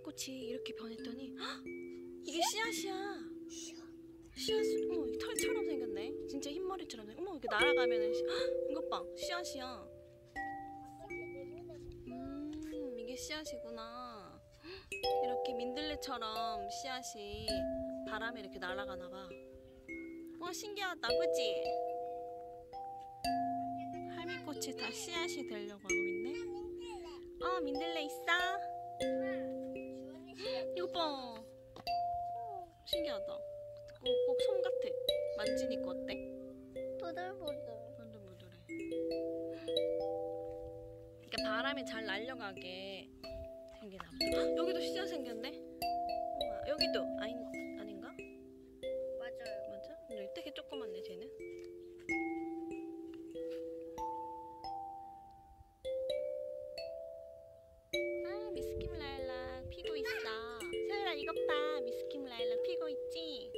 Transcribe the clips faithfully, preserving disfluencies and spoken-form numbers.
할미꽃이 이렇게 변했더니 헉! 이게 씨앗이야. 씨앗, 어머 털처럼 생겼네. 진짜 흰머리처럼. 어머 이렇게 날아가면은 씨, 헉! 이것 봐, 씨앗이야. 음, 이게 씨앗이구나. 이렇게 민들레처럼 씨앗이 바람에 이렇게 날아가나봐. 와 신기하다, 그치? 할미꽃이 다 씨앗이 되려고 하고 있네. 어, 민들레 있어? 이거 봐. 신기하다. 꼭, 꼭 솜 같아. 만지니까 어때? 보들보들. 부들부들해. 그러니까 바람이 잘 날려가게 생기나 보다. 여기도 씨앗 생겼네? 우와, 여기도 아니, 아닌가? 맞아요. 맞아? 근데 되게 조그맣네 쟤는. 아, 미스킴 라일락 피고 있어. 서율아 이것 봐, 미스킴 라일락 피고 있지?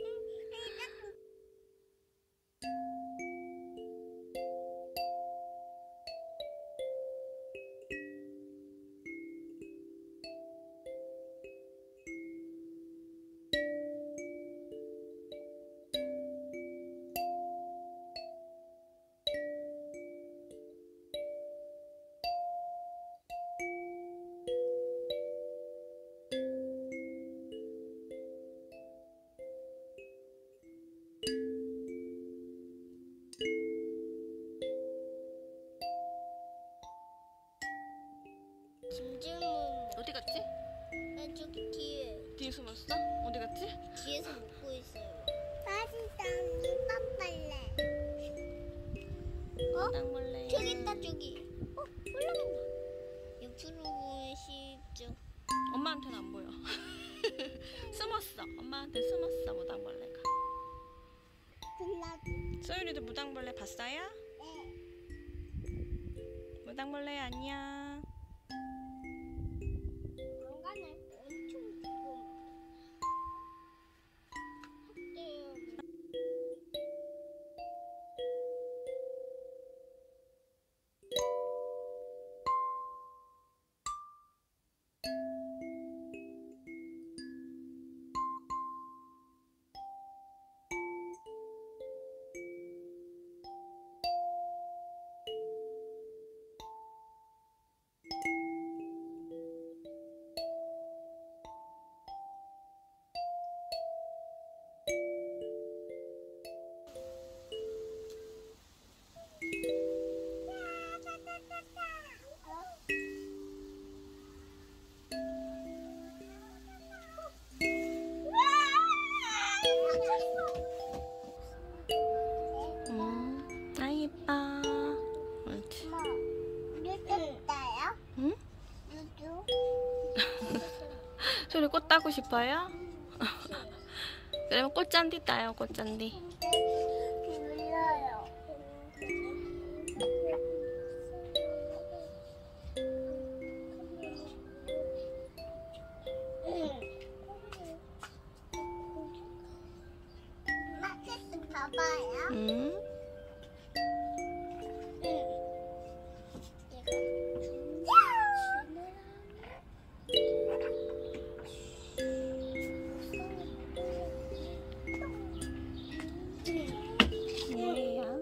김질문. 어디 갔지? 나 저기 뒤에. 뒤에 숨었어? 어디 갔지? 뒤에서 먹고 있어요. 맛있다. 이빠빨래. 어? 땅벌레. 저기 있다 저기. 어? 올라간다. 옆으로 보면 쉽죠. 엄마한테는 안 보여. 숨었어. 엄마한테 숨었어, 무당벌레가. 소율이도 무당벌레 봤어요? 무당벌레 안녕. 안 가네. 엄청 뜨거워. 학대요. 음, 아 예뻐. 옳지. 누구다요? 응? 누구? 소율이 꽃 따고 싶어요? 그러면 꽃잔디 따요, 꽃잔디. 몰라요. 마켓 봐봐요. 응? 뭐예요?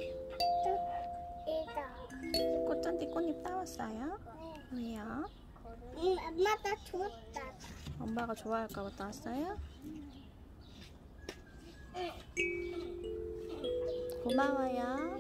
꽃잔디 꽃잎 따왔어요? 왜요? 응, 엄마가 줬다. 엄마가 좋아할까봐 따왔어요? 고마워요.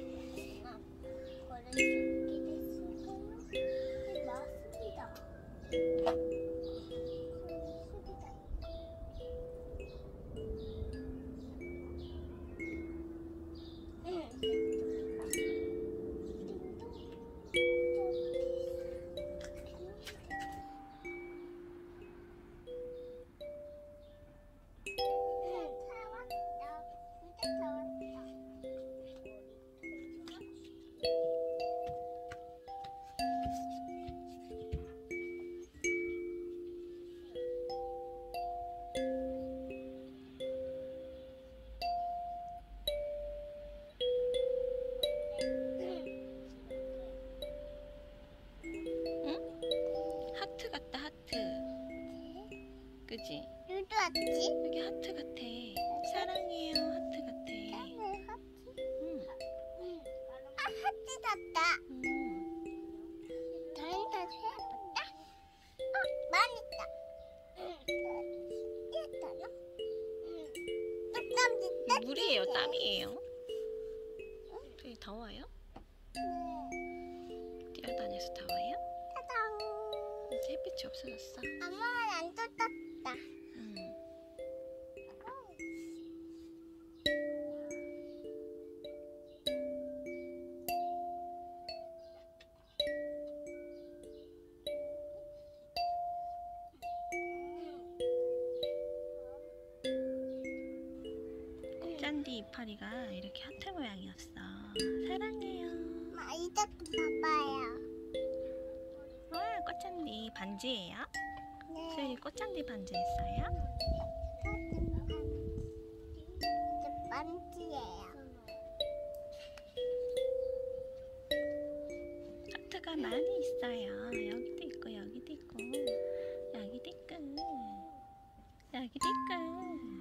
물이에요, 땀이에요? 되게 더워요? 뛰어다녀서 더워요? 따당. 이제 햇빛이 없어졌어. 엄마는 안 떴다. 음. 꽃잔디 이파리가 이렇게 하트 모양이었어. 사랑해요. 엄마 이것도 봐봐요. 와, 꽃잔디 반지예요? 네. 수연이 꽃잔디 반지 했어요? 이게 반지예요. 하트가 많이 있어요. 여기도 있고 여기도 있고 여기도 있고 여기도 있고.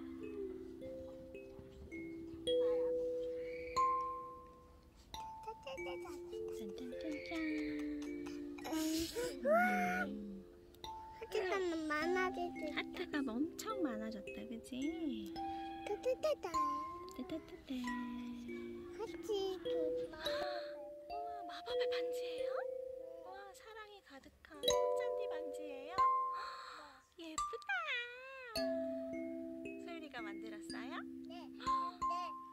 짠짠짠짠. 음, 하지만 많아지지. 하트가 엄청 많아졌다, 그치? 따따따따. 뜨뜨뜨뜨. 하지도 우와, 마법의 반지예요? 우와, 사랑이 가득한 꽃잔디 반지예요? 예쁘다. 소율이가 만들었어요? 네. 네.